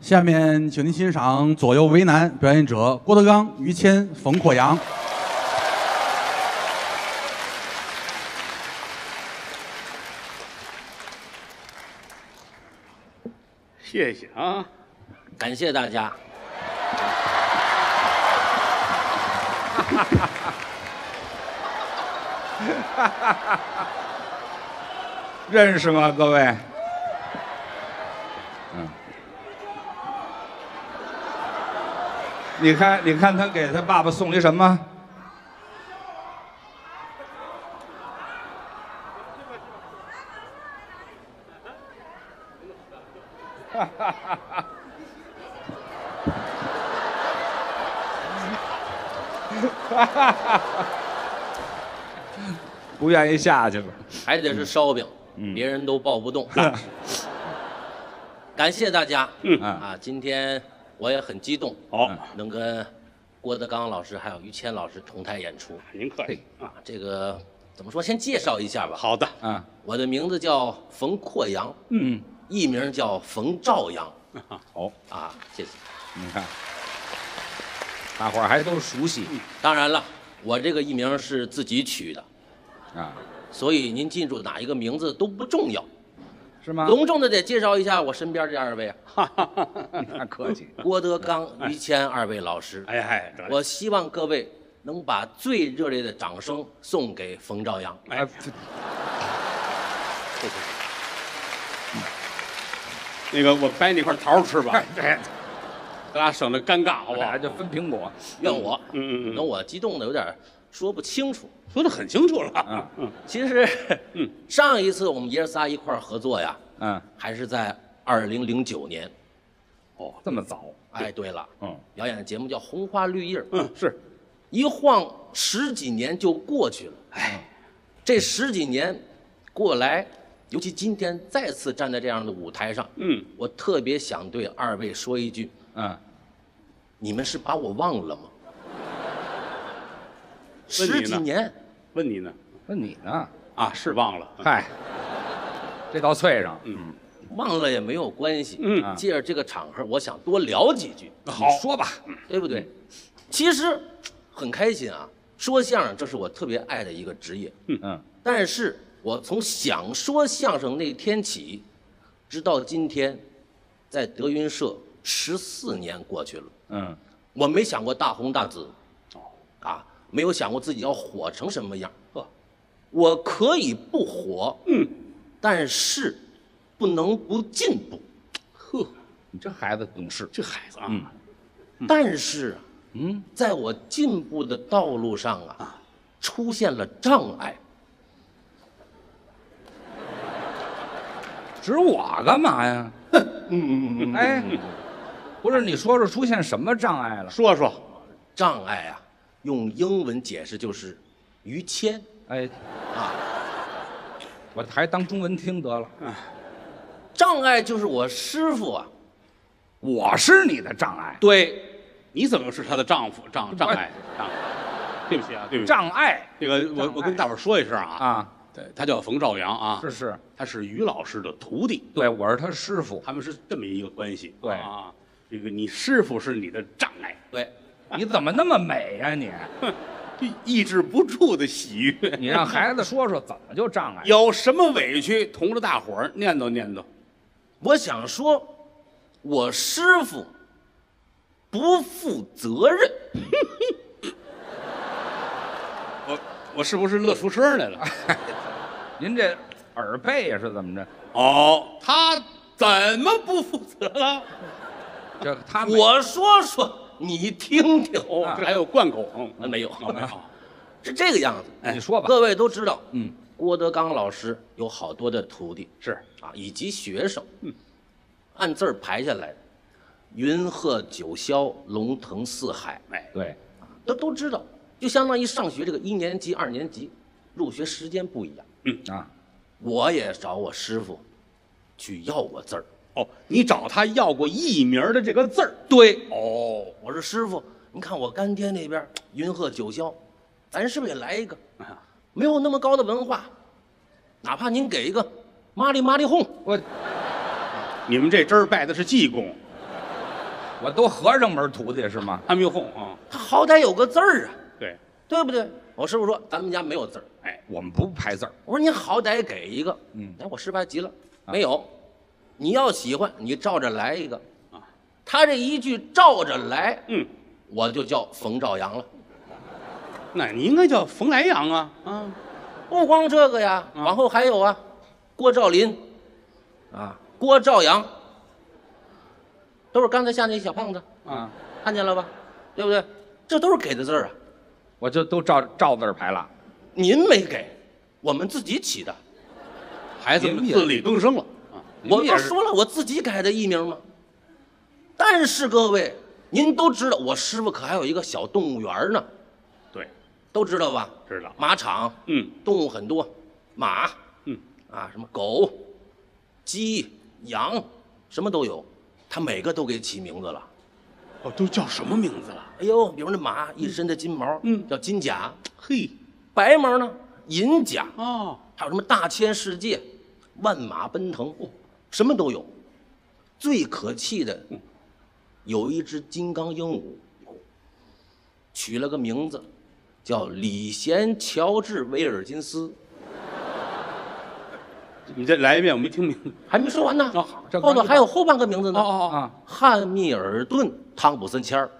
下面，请您欣赏左右为难表演者郭德纲、于谦、冯阔阳。 谢谢啊， 感谢大家。 认识吗，各位？你看他给他爸爸送了一什么？不愿意下去了， 还得是烧饼，别人都抱不动。感谢大家，今天我也很激动，能跟郭德纲老师还有于谦老师同台演出。 您客气啊，这个怎么说？先介绍一下吧。 好的， 我的名字叫冯阔阳，艺名叫冯兆阳。谢谢。 你看，大伙儿还都熟悉。 当然了，我这个艺名是自己取的，所以您记住哪一个名字都不重要， 是吗？ 隆重的得介绍一下我身边这二位啊。 那客气。 郭德纲、于谦二位老师。我希望各位能把最热烈的掌声送给冯兆阳。 谢谢。 那个，我掰那块桃吃吧。咱俩省得尴尬，好不好？ 就分苹果。 怨我，等我激动的有点说不清楚。 说得很清楚了。 其实，上一次我们爷仨一块儿合作呀，还是在2009年。 这么早？ 哎，对了，表演的节目叫《红花绿叶》。 是， 一晃10几年就过去了。这10几年过来，尤其今天再次站在这样的舞台上，我特别想对二位说一句，你们是把我忘了吗？10几年， 问你呢？ 问你呢？ 是忘了。 嗨，这倒脆上。 忘了也没有关系。借着这个场合，我想多聊几句。 好，说吧， 对不对？其实很开心啊，说相声这是我特别爱的一个职业。但是我从想说相声那天起，直到今天，在德云社14年过去了。我没想过大红大紫，没有想过自己要火成什么样。我可以不火，但是不能不进步。 你这孩子懂事， 这孩子但是，在我进步的道路上出现了障碍。 指我干嘛呀？哎，不是，你说说出现什么障碍了？ 说说。 障碍啊，用英文解释就是于谦。 我还当中文听得了。 障碍就是我师傅啊。 我是你的障碍？ 对。 你怎么是他的丈夫？障碍？对不起啊，对不起。 障碍。 这个我跟大伙说一声他叫冯兆阳是， 他是于老师的徒弟。 对，我是他师傅， 他们是这么一个关系。 对这个你师傅是你的障碍。 对。 你怎么那么美呀你？ 抑制不住的喜悦。 你让孩子说说怎么就障碍？ 有什么委屈，同着大伙儿念叨念叨。 我想说，我师傅不负责任。 我是不是乐出声来了？ 您这耳背呀是怎么着？ 他怎么不负责了？ 这他我说说，你听听。 这还有贯口？ 没有，是这个样子。 你说吧。 各位都知道，郭德纲老师有好多的徒弟， 是以及学生，按字儿排下来的，云鹤九霄，龙腾四海。 对， 都知道，就相当于上学这个1年级、2年级，入学时间不一样。我也找我师傅去要过字儿。 你找他要过艺名的这个字儿？ 对。我说师傅，您看我干爹那边云鹤九霄，咱是不是也来一个？没有那么高的文化，哪怕您给一个麻利麻利哄。 你们这真儿拜的是济公， 我都和尚门徒弟是吗？ 还没有哄啊？ 他好歹有个字儿啊， 对， 对不对？我师傅说咱们家没有字儿， 哎， 我们不排字儿。 我说您好歹给一个，哎，我师傅还急了，没有，你要喜欢你照着来一个，他这一句照着来，我就叫冯兆阳了。 那你应该叫冯来阳啊，啊， 不光这个呀，往后还有啊，郭兆林，啊，郭兆阳，都是刚才下那小胖子啊， 看见了吧？对不对？这都是给的字儿啊， 我就都照字儿排了。 您没给，我们自己起的。 孩子们自力更生了啊。 我都说了，我自己改的艺名嘛。但是各位，您都知道，我师傅可还有一个小动物园呢， 对， 都知道吧？ 知道。 马场，动物很多，马，啊，什么狗、鸡、羊，什么都有，他每个都给起名字了。 哦，都叫什么名字了？ 哎呦，比如那马一身的金毛，叫金甲， 嘿， 白毛呢，银甲， 哦， 还有什么大千世界、万马奔腾，什么都有。最可气的，有一只金刚鹦鹉，取了个名字，叫李贤乔治威尔金斯。 你再来一遍，我没听明白。 还没说完呢， 哦这后头还有后半个名字呢。 啊， 汉密尔顿汤普森签儿。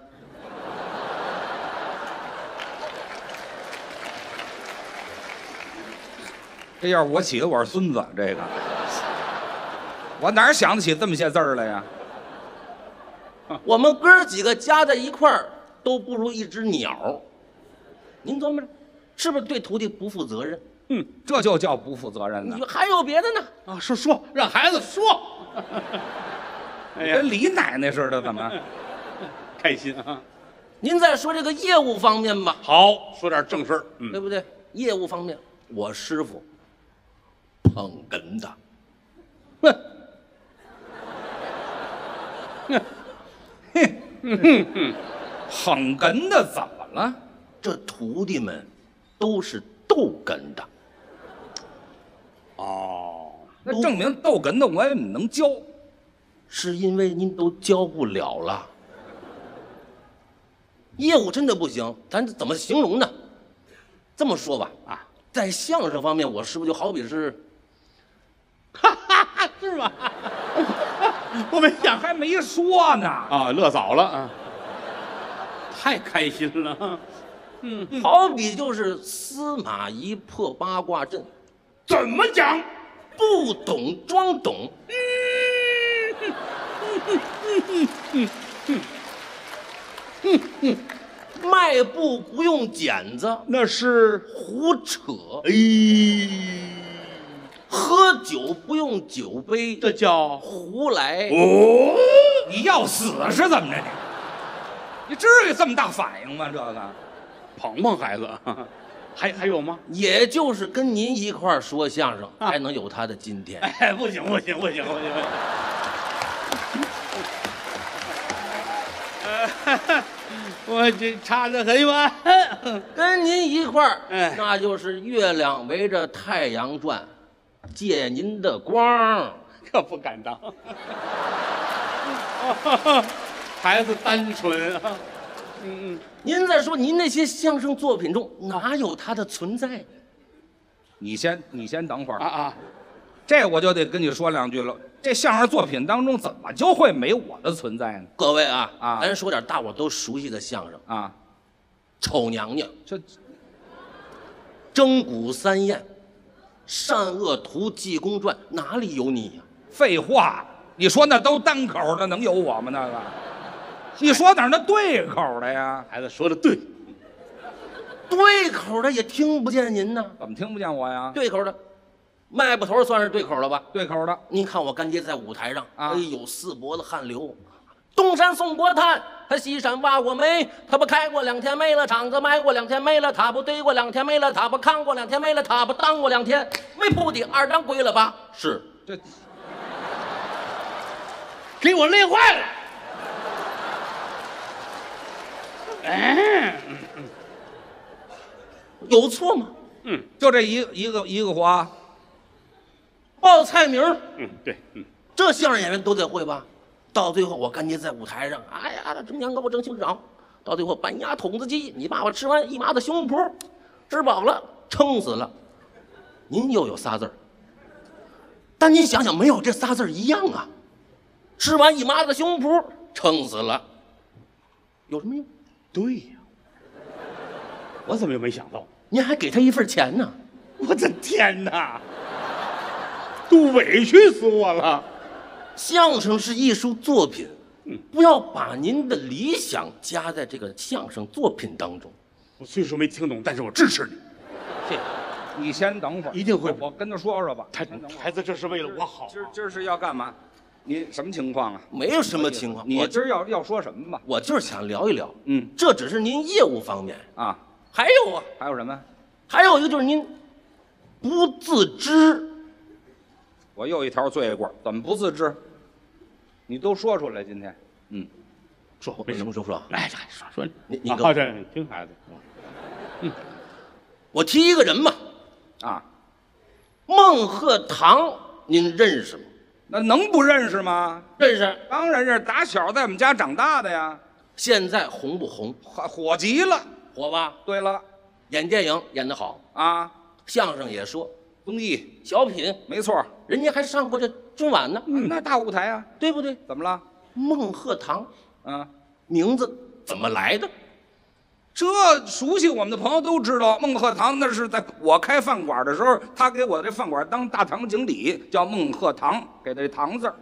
这要是我起的，我是孙子。这个，我哪儿想得起这么些字儿来呀？ 我们哥几个加在一块儿都不如一只鸟。您琢磨着，是不是对徒弟不负责任？ 这就叫不负责任呢。 还有别的呢？ 啊，说，让孩子说。哎呀， 跟李奶奶似的，怎么？ 开心啊！ 您再说这个业务方面吧， 好，说点正事儿。 对不对？业务方面，我师傅捧哏的， 捧哏的怎么了？ 这徒弟们都是逗哏的。 哦， 那证明逗哏的我也能教。 是因为您都教不了了，业务真的不行，咱怎么形容呢？这么说吧，在相声方面，我师傅就好比是， 是吗？我没想还没说呢。 啊，乐早了啊，太开心了。 好比就是司马懿破八卦阵， 怎么讲？ 不懂装懂。迈步不用剪子， 那是胡扯；喝酒不用酒杯， 这叫胡来。 哦， 你要死是怎么着你至于这么大反应吗？这个捧捧孩子，还有吗？ 也就是跟您一块儿说相声，才能有他的今天。 哎，不行。我这差得很远。 跟您一块儿， 哎那就是月亮围着太阳转，借您的光。 可不敢当。孩子单纯啊。 您再说，您那些相声作品中哪有他的存在？ 你先等会儿啊！ 这我就得跟你说两句了。这相声作品当中怎么就会没我的存在呢？ 各位啊， 啊咱说点大伙都熟悉的相声啊， 丑娘娘、 这征古三宴、善恶图济公传，哪里有你呀？ 废话，你说那都单口的，能有我吗？那个，你说哪儿那对口的呀？ 孩子说的对。 对口的也听不见您呢。 怎么听不见我呀？ 对口的，迈步头算是对口了吧？ 对口的， 您看我干爹在舞台上， 啊哎呦，四脖子汗流。东山送过炭，他西山挖过煤，他不开过2天没了厂子，埋过2天没了，他不堆过2天没了，他不扛过2天没了，他不当过2天，没铺的2张归了吧？是， 这给我累坏了。哎， 有错吗？ 就这一个活， 报菜名儿， 对， 这相声演员都得会吧？ 到最后我干爹在舞台上，哎呀，蒸羊羔蒸熊掌，到最后半压筒子鸡，你爸爸吃完一麻子胸脯，吃饱了撑死了，您又有仨字儿。但您想想，没有这仨字儿一样啊，吃完一麻子胸脯撑死了，有什么用？ 对呀，我怎么又没想到？ 您还给他一份钱呢。 我的天哪，都委屈死我了。 相声是艺术作品，不要把您的理想加在这个相声作品当中。 我虽说没听懂，但是我支持你。 这你先等会儿， 一定会我跟他说说吧。 孩子，这是为了我好。 今儿是要干嘛？你什么情况啊？ 没有什么情况， 你今儿要说什么吧？ 我就是想聊一聊， 嗯， 这只是您业务方面啊， 还有啊， 还有什么？ 还有一个就是您不自知。 我又一条罪过，怎么不自知？你都说出来，今天， 说我什么说？ 来，说你给我， 这听孩子。 我提一个人嘛， 啊， 孟鹤堂，您认识吗？ 那能不认识吗？ 认识。 当然认识，打小在我们家长大的呀， 现在红不红？ 火极了。 火吧？ 对了， 演电影演得好， 啊， 相声也说， 综艺小品没错， 人家还上过这春晚呢， 那大舞台啊， 对不对？ 怎么了？ 孟鹤堂啊， 名字怎么来的？ 这熟悉我们的朋友都知道，孟鹤堂那是在我开饭馆的时候，他给我这饭馆当大堂经理，叫孟鹤堂，给他这堂字儿。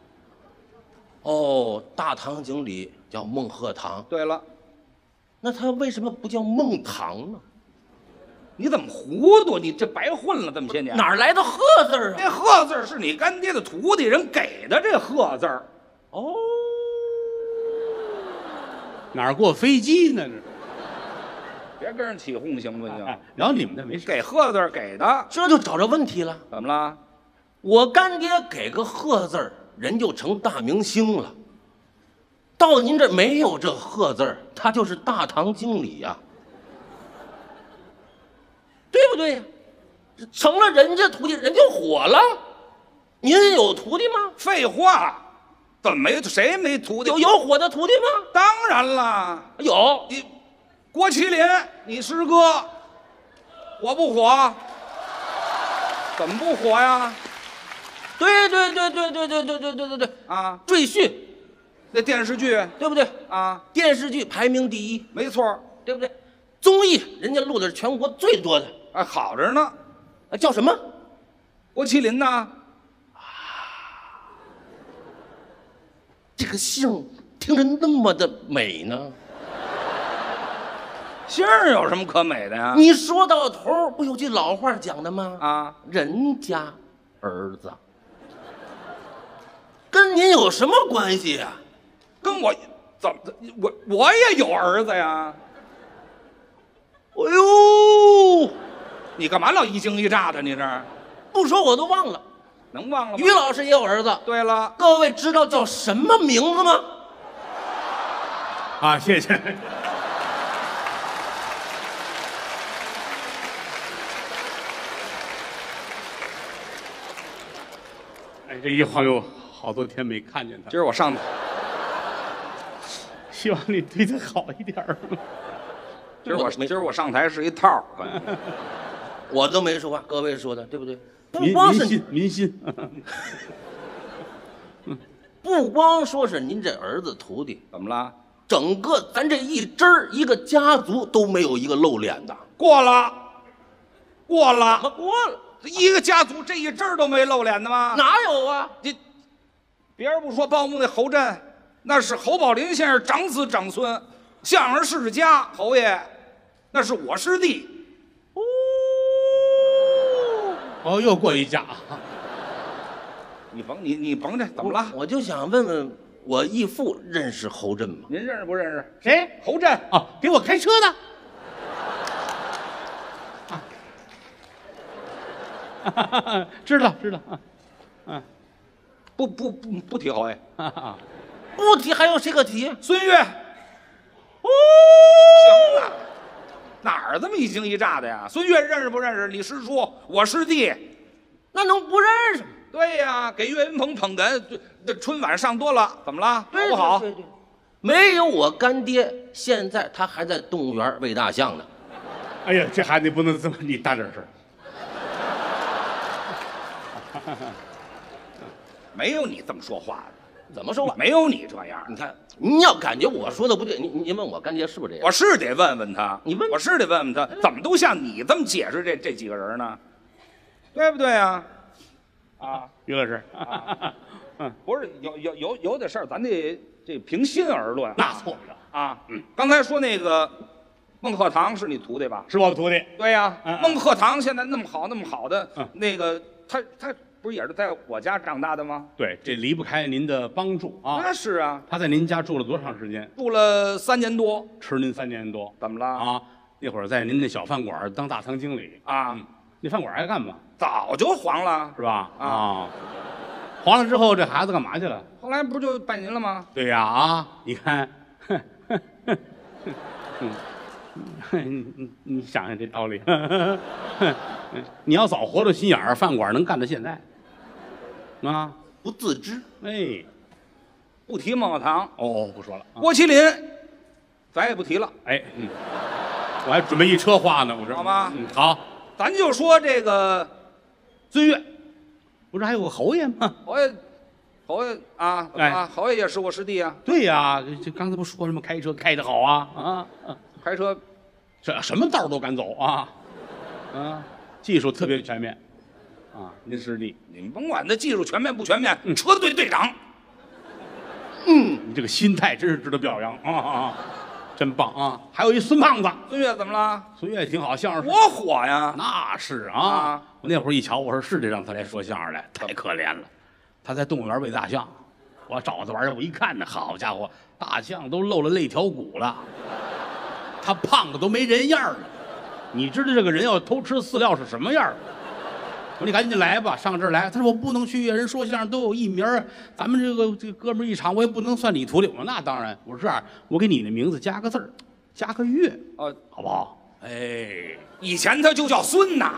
哦，大堂经理叫孟鹤堂， 对了， 那他为什么不叫孟堂呢？ 你怎么糊涂？你这白混了这么些年。 哪儿来的鹤字儿啊？ 这鹤字儿是你干爹的徒弟人给的，这鹤字儿。 哦， 哪儿过飞机呢？ 别跟人起哄行不行？ 聊你们的没事。 给鹤字儿给的， 这就找着问题了。 怎么了？ 我干爹给个鹤字儿，人就成大明星了。到您这没有这鹤字儿，他就是大堂经理呀，对不对呀？成了人家徒弟，人就火了。您有徒弟吗？ 废话，怎么没谁没徒弟？ 有火的徒弟吗？ 当然了， 有。 你郭麒麟，你师哥火不火？怎么不火呀？ 对啊， 赘婿， 那电视剧对不对？ 啊， 电视剧排名第一， 没错。 对不对？综艺人家录的是全国最多的， 哎，好着呢。 叫什么？ 郭麒麟呢？ 这个姓听着那么的美呢。 姓儿有什么可美的呀？ 你说到头不有句老话讲的吗？ 啊， 人家儿子，跟您有什么关系呀？ 跟我怎么我也有儿子呀？ 哎呦， 你干嘛老一惊一乍的？你这不说我都忘了。 能忘了吗？ 于老师也有儿子， 对了， 各位知道叫什么名字吗？ 啊，谢谢。哎，这一晃悠好多天没看见他， 今儿我上， 希望你对他好一点儿。 今儿我上台是一套儿， 我都没说话，各位说的对不对？不民光是民心， 不光说是您这儿子徒弟， 怎么了？ 整个咱这一支儿一个家族都没有一个露脸的。 过了， 怎么过了？ 一个家族这一阵儿都没露脸的吗？ 哪有啊？ 别人不说报幕那侯震，那是侯宝林先生长子长孙，相声世家侯爷，那是我师弟。 哦，又过一架。 你甭这怎么了？ 我就想问问，我义父认识侯震吗？ 您认识不认识？ 谁？ 侯震啊，给我开车的。知道啊， 不提侯爷， 不提还有谁可提？ 孙越。行了，哪儿这么一惊一乍的呀？孙越认识不认识？你师叔，我师弟， 那能不认识吗？ 对呀，给岳云鹏捧哏，这春晚上多了，怎么了？好对不好？ 对对对，没有我干爹，现在他还在动物园喂大象呢。 哎呀，这孩子你不能这么，你大点声。 没有你这么说话的， 怎么说话？ 没有你这样。 你看，你要感觉我说的不对，你问我干爹是不是这样？ 我是得问问他， 你问我是得问问他，怎么都像你这么解释这几个人呢？对不对啊？啊， 于老师， 不是有的事儿，咱得这平心而论。 那错不了， 啊，刚才说那个孟鹤堂是你徒弟吧？ 是我徒弟。 对呀， 嗯孟鹤堂现在那么好的， 嗯那个他不是也是在我家长大的吗？ 对，这离不开您的帮助啊。 那是啊， 他在您家住了多长时间？ 住了3年多， 吃您3年多怎么了？ 啊？那会儿在您那小饭馆当大堂经理啊， 那饭馆爱干嘛？ 早就黄了， 是吧？ 啊， 黄了之后，这孩子干嘛去了？ 后来不就拜您了吗？ 对呀啊，你看，你想想这道理，你要早活着心眼儿，饭馆能干到现在啊？ 不自知。 哎， 不提孟鹤堂， 哦，不说了， 郭麒麟，咱也不提了， 哎，我还准备一车话呢，我这好吗？ 好， 咱就说这个尊岳， 不是还有个侯爷吗？ 侯爷啊， 哎啊，侯爷也是我师弟啊， 对呀，这刚才不说什么开车开得好啊开车这什么道都敢走啊技术特别全面啊，您师弟， 你们甭管他技术全面不全面，车队队长， 你这个心态真是值得表扬真棒啊！还有一孙胖子， 孙越怎么了？ 孙越挺好，相声多火呀！ 那是啊啊， 我那会儿一瞧，我说是得让他来说相声来，太可怜了。他在动物园喂大象，我找他玩儿，我一看呢，好家伙，大象都露了肋条骨了，他胖的都没人样了。你知道这个人要偷吃饲料是什么样儿？我说你赶紧来吧，上这儿来。他说我不能去，人说相声都有艺名儿，咱们这个哥们儿一场，我也不能算你徒弟。我说那当然，我说这样，我给你的名字加个字儿，加个岳，好不好？哎， 以前他就叫孙呐。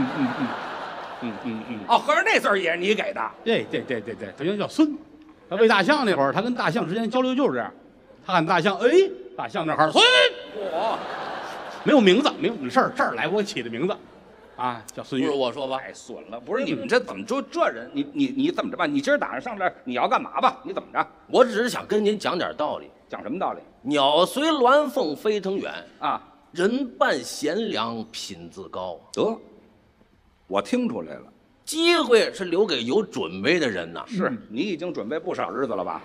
哦，合着那字儿也是你给的？ 对，他原来叫孙。他喂大象那会儿，他跟大象之间交流就是这样，他喊大象，哎，大象那喊孙，没有名字，没有事儿，这儿来我起的名字，啊，叫孙岳。 不是我说吧， 太损了！不是你们这怎么就这人？你怎么着吧？你今儿打上这儿，你要干嘛吧？你怎么着？ 我只是想跟您讲点道理。 讲什么道理鸟随鸾凤飞腾远， 啊？ 人伴贤良品自高。 得，我听出来了， 机会是留给有准备的人呐。 是你已经准备不少日子了吧？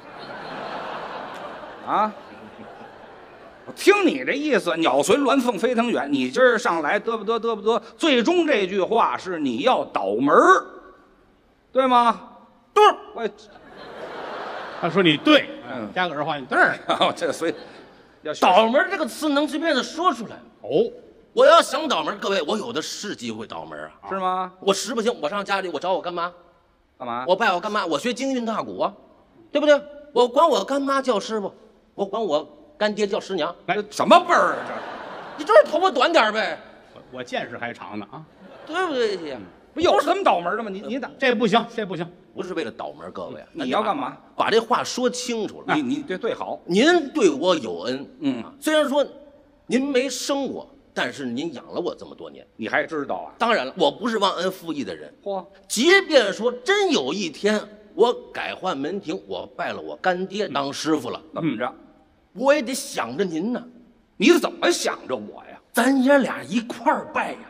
啊？我听你这意思，鸟随鸾凤飞腾远，你今儿上来嘚不嘚，最终这句话是你要倒门儿，对吗？对，我他说你对，加个儿化音，对儿。 这所以要倒门这个词能随便的说出来？ 哦， 我要想倒门，各位，我有的是机会倒门啊。 是吗？ 我实不行，我上家里我找我干妈， 干嘛？ 我拜我干妈，我学京韵大鼓啊，对不对？我管我干妈叫师傅，我管我干爹叫师娘。 这什么辈儿啊？ 你就是头发短点呗， 我见识还长呢啊， 对不对？ 不有这么倒门的吗？你咋？ 这不行，这不行。 不是为了倒门，各位， 你要干嘛？ 把这话说清楚了。 你对好， 您对我有恩， 嗯， 虽然说您没生我，但是您养了我这么多年。 你还知道啊？ 当然了，我不是忘恩负义的人。 嚯， 即便说真有一天我改换门庭，我拜了我干爹当师傅了， 怎么着？ 我也得想着您呢。 你怎么想着我呀？ 咱爷俩一块儿拜呀。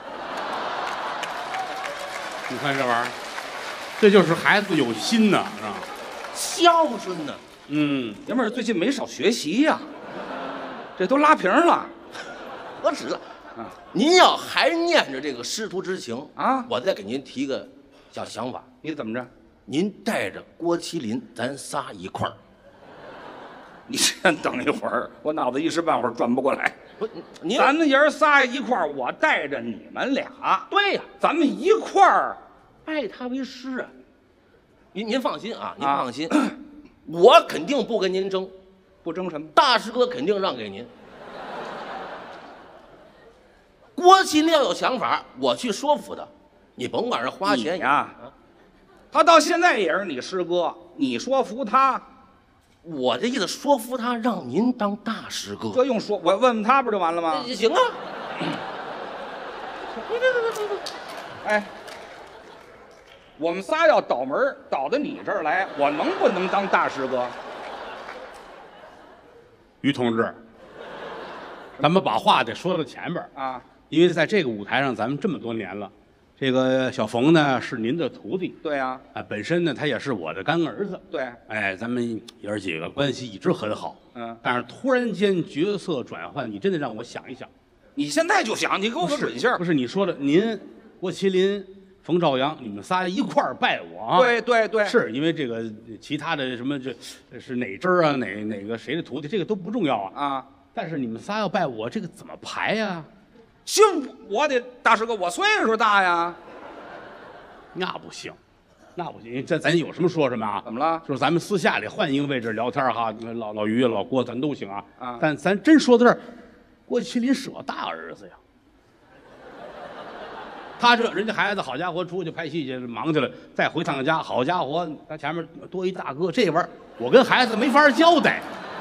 你看这玩意儿，这就是孩子有心呐，是吧？ 孝顺呢。 爷们儿最近没少学习呀，这都拉平了。 何止了，您要还念着这个师徒之情啊， 我再给您提个小想法。 你怎么着？ 您带着郭麒麟，咱仨一块儿。 你先等一会儿，我脑子一时半会儿转不过来。 不，您咱们爷儿仨一块儿，我带着你们俩， 对呀， 咱们一块儿。 拜他为师啊！您放心啊，您放心，我肯定不跟您争， 不争什么？ 大师哥肯定让给您。郭麒麟要有想法，我去说服他，你甭管是花钱呀， 他到现在也是你师哥，你说服他， 我的意思说服他让您当大师哥， 这用说？我问问他不就完了吗？ 行啊。 哎，我们仨要倒门倒到你这儿来，我能不能当大师哥？ 于同志，咱们把话得说到前边啊， 因为在这个舞台上，咱们这么多年了。这个小冯呢是您的徒弟， 对呀， 本身呢他也是我的干儿子， 对， 哎，咱们爷儿几个关系一直很好， 嗯， 但是突然间角色转换，你真的让我想一想。 你现在就想，你给我个准信儿。 不是你说的，您郭麒麟、冯兆阳，你们仨一块儿拜我啊？ 对对对， 是因为这个其他的什么这是哪支啊，哪个谁的徒弟，这个都不重要啊。 啊， 但是你们仨要拜我，这个怎么排呀？ 行，我得大师哥，我岁数大呀。 那不行，那不行，这咱有什么说什么啊？ 怎么了？ 就是咱们私下里换一个位置聊天哈，老于、老郭咱都行啊。 啊， 但咱真说到这儿，郭麒麟是我大儿子呀。他这人家孩子，好家伙，出去拍戏去忙去了，再回趟家，好家伙，他前面多一大哥，这玩意儿我跟孩子没法交代。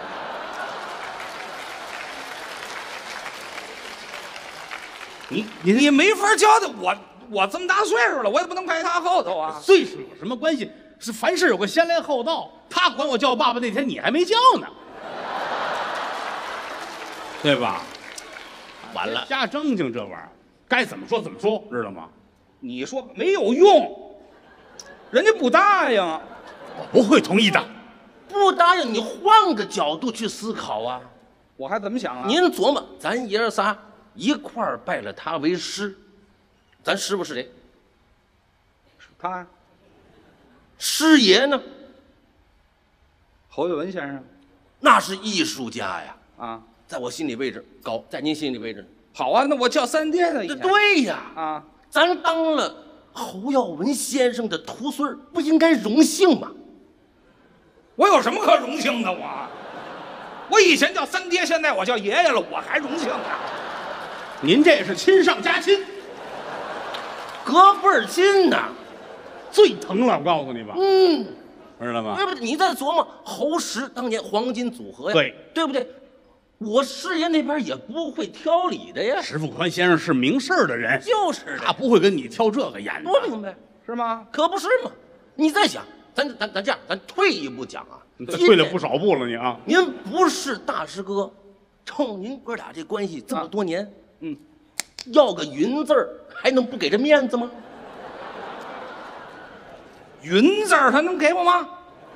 你没法交代，我这么大岁数了，我也不能排他后头啊。 岁数有什么关系？是凡事有个先来后到。他管我叫爸爸那天，你还没叫呢，对吧？ 完了， 瞎正经这玩意儿，该怎么说怎么说，知道吗？ 你说没有用，人家不答应。 我不会同意的。 不答应你换个角度去思考啊。 我还怎么想啊？ 您琢磨，咱爷儿仨一块儿拜了他为师，咱师傅是谁？ 他师爷呢？ 侯月文先生那是艺术家呀， 啊， 在我心里位置高，在您心里位置， 好啊，那我叫三爹呢。 对呀， 啊， 咱当了侯耀文先生的徒孙儿，不应该荣幸吗？ 我有什么可荣幸的？我以前叫三爹，现在我叫爷爷了，我还荣幸呢。 您这是亲上加亲， 隔辈儿亲呐， 最疼了，我告诉你吧。 嗯， 知道吗？ 对不对？你再琢磨侯石当年黄金组合呀，对不对？我师爷那边也不会挑理的呀。 石富宽先生是明事儿的人， 就是他不会跟你挑这个演的。 多明白， 是吗？ 可不是嘛！你再想，咱这样，咱退一步讲啊， 你退了不少步了，你啊！ 您不是大师哥，冲您哥俩这关系这么多年，要个云字儿，还能不给这面子吗？ 云字儿他能给我吗？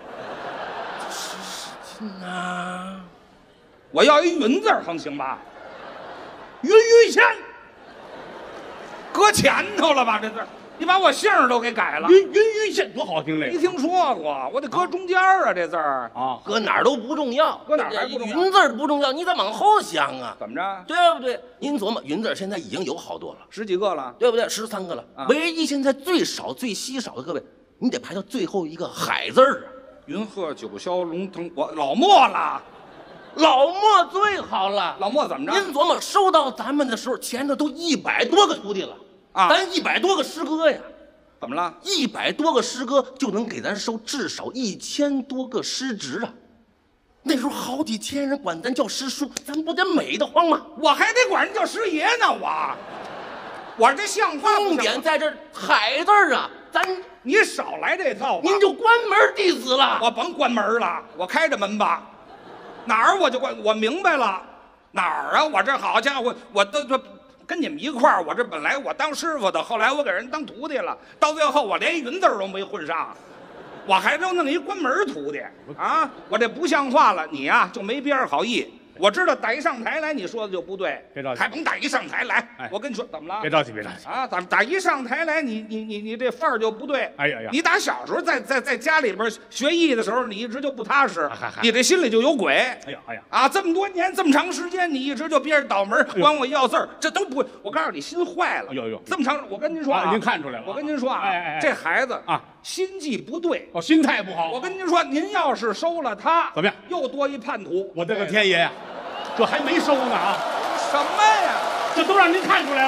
啊， 我要一云字儿行行吧？ 云云县， 搁前头了吧？这字儿，你把我姓儿都给改了。 云县多好听嘞！ 没听说过，我得搁中间啊，这字儿啊， 搁哪儿都不重要， 搁哪儿还不重要？ 云字儿不重要，你得往后想啊。 怎么着？ 对不对？您琢磨，云字儿现在已经有好多了 ，10几个了， 对不对？13个了， 啊唯一现在最少、最稀少的，各位，你得排到最后一个海字儿啊。 云鹤九霄龙腾，我老莫了。 老莫最好了， 老莫怎么着？ 您琢磨，收到咱们的时候，前头都100多个徒弟了啊， 咱100多个师哥呀。 怎么了 ？100多个师哥就能给咱收至少1000多个师侄啊！那时候好几千人管咱叫师叔，咱不得美得慌吗？ 我还得管人叫师爷呢，我这像话不像话？ 重点在这“海”字儿啊， 你少来这套吧。 您就关门弟子了。 我甭关门了，我开着门吧。哪儿我就关，我明白了。哪儿啊？我这好家伙，我都跟你们一块儿，我这本来我当师傅的，后来我给人当徒弟了，到最后我连一云字都没混上，我还都弄一关门徒弟啊！我这不像话了，你呀就没边儿好意。我知道打一上台来，你说的就不对， 别着急， 还甭打一上台来。 哎， 我跟你说，怎么了？ 别着急，别着急啊！咱们打一上台来，你这范儿就不对。 哎呀呀！ 你打小时候在家里边学艺的时候，你一直就不踏实， 嗨你这心里就有鬼。 哎呀哎呀！ 啊，这么多年这么长时间，你一直就憋着倒门管我要字儿，这都不。我告诉你，心坏了。 哎呦， 这么长，我跟您说啊， 您看出来了。 我跟您说啊， 哎， 这孩子啊， 心计不对， 心态不好。 我跟您说，您要是收了他， 怎么样？ 又多一叛徒。 我的个天爷呀！这还没收呢啊！ 什么呀？ 这都让您看出来了。 废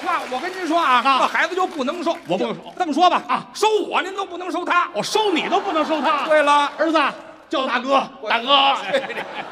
那我跟您说啊，这孩子就不能收， 我不能收。 这么说吧啊， 收我您都不能收他。 我收你都不能收他。 对了， 儿子叫大哥，大哥。